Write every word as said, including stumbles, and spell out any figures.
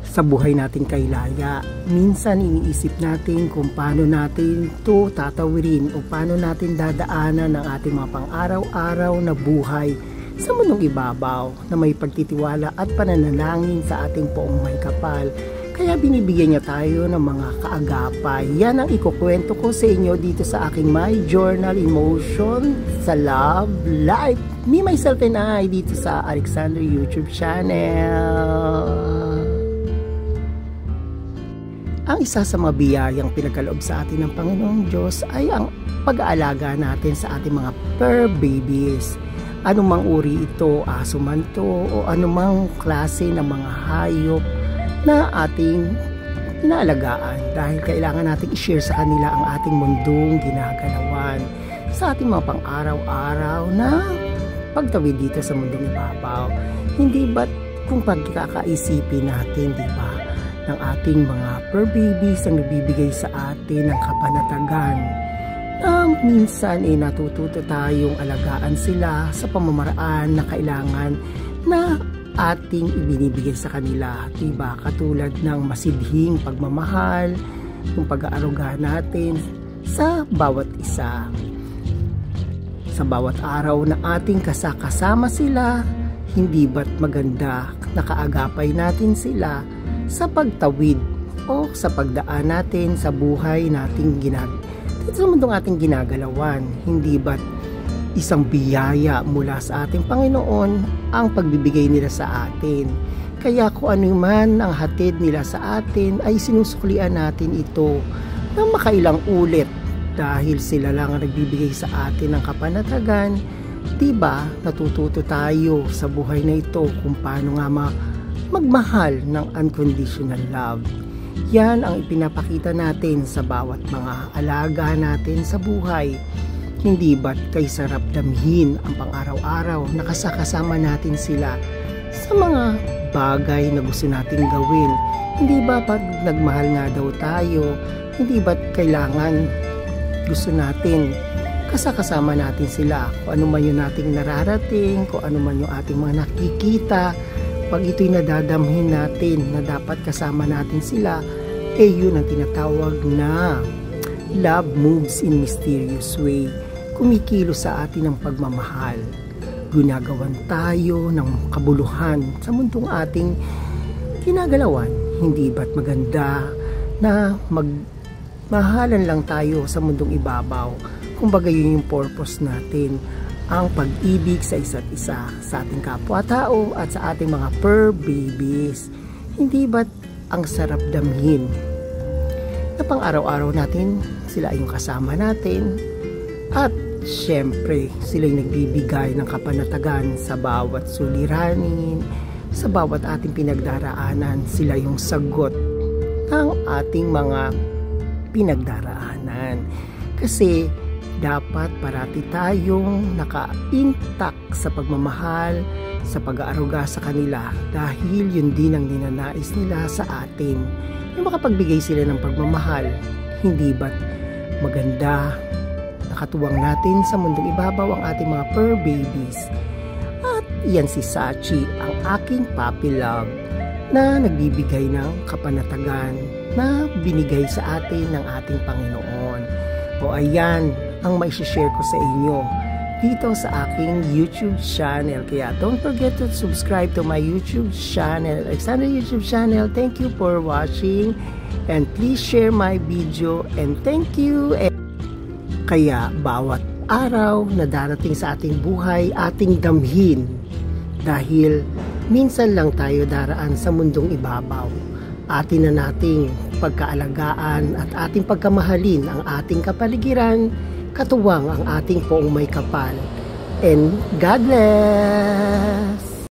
sa buhay natin kay Laya. Minsan iniisip natin kung paano natin ito tatawirin o paano natin dadaanan ang ating mga pang-araw-araw na buhay sa mundong ibabaw na may pagtitiwala at pananalangin sa ating poong may kapal. Kaya binibigyan niya tayo ng mga kaagapay. Yan ang ikukwento ko sa inyo dito sa aking My Journal in Motion sa Love Life. Me, myself, and I dito sa Alexander YouTube channel. Ang isa sa mga biyayang pinagkaloob sa atin ng Panginoong Diyos ay ang pag-aalaga natin sa ating mga fur babies. Anumang uri ito, aso man to, o anumang klase ng mga hayop na ating inaalagaan dahil kailangan nating i-share sa kanila ang ating mundong ginagalawan sa ating mga pang-araw-araw na pagtawid dito sa mundong ibabaw. Hindi ba't kung pagkakaisipin natin, di ba, ng ating mga fur babies ang nagbibigay sa atin ng kapanatagan na minsan ay eh, natututo tayong alagaan sila sa pamamaraan na kailangan na ating ibinibigay sa kanila, diba? Katulad ng masidhing pagmamahal, yung pag-aaruga natin sa bawat isa. Sa bawat araw na ating kasakasama sila, hindi ba't maganda nakaagapay natin sila sa pagtawid o sa pagdaan natin sa buhay nating ginag dito sa mundong ating ginagalawan. Hindi ba't isang biyaya mula sa ating Panginoon ang pagbibigay nila sa atin. Kaya kung ano man ang hatid nila sa atin ay sinusuklian natin ito na makailang ulit dahil sila lang ang nagbibigay sa atin ng kapanatagan. Diba natututo tayo sa buhay na ito kung paano nga ma magmahal ng unconditional love. Yan ang ipinapakita natin sa bawat mga alaga natin sa buhay. Hindi ba't kay sarap damhin ang pang-araw-araw na kasakasama natin sila sa mga bagay na gusto nating gawin? Hindi ba pag nagmahal nga daw tayo, hindi ba't kailangan gusto natin kasakasama natin sila? Kung ano man yung nating nararating, kung ano man yung ating mga nakikita, pag ito'y nadadamhin natin na dapat kasama natin sila, eh yun ang tinatawag na love moves in mysterious way. Kumikilo sa atin ng pagmamahal. Ginagawan tayo ng kabuluhan sa mundong ating ginagalawan. Hindi ba't maganda na magmahalan lang tayo sa mundong ibabaw? Kumbaga yun yung purpose natin, ang pag-ibig sa isa't isa, sa ating kapwa-tao at sa ating mga fur babies. Hindi ba't ang sarap damhin na pang araw-araw natin sila yung kasama natin at siyempre, sila'y nagbibigay ng kapanatagan sa bawat suliranin, sa bawat ating pinagdaraanan. Sila yung sagot ng ating mga pinagdaraanan. Kasi dapat parati tayong naka-intact sa pagmamahal, sa pag-aaruga sa kanila dahil yun din ang ninanais nila sa atin. Yung makapagbigay sila ng pagmamahal, hindi ba't maganda nakatuwang natin sa mundong ibabaw ang ating mga fur babies? At yan si Sachi, ang aking puppy love na nagbibigay ng kapanatagan na binigay sa atin ng ating Panginoon. O ayan ang maishishare ko sa inyo dito sa aking YouTube channel. Kaya don't forget to subscribe to my YouTube channel, Alexander YouTube channel. Thank you for watching and please share my video and thank you. Kaya bawat araw na darating sa ating buhay, ating damhin dahil minsan lang tayo daraan sa mundong ibabaw. Atin na nating pagkaalagaan at ating pagkamahalin ang ating kapaligiran, katuwang ang ating poong may kapal. And God bless!